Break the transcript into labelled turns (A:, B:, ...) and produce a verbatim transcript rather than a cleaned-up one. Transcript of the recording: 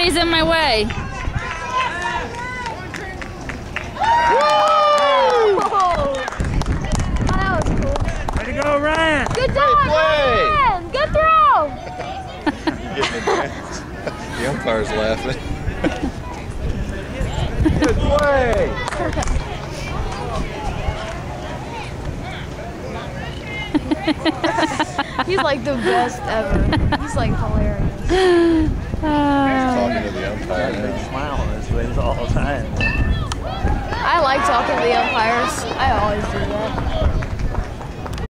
A: Everybody's in my way.
B: Way to go, Ryan!
C: Good job, Ryan! Good throw!
D: Getting advanced. The umpire's laughing.
B: Good play!
C: He's like the best ever. He's like hilarious.
D: He's talking to the umpire
B: Got a big
D: now.
B: smile on his face all the time.
C: I like talking to the umpires. I always do.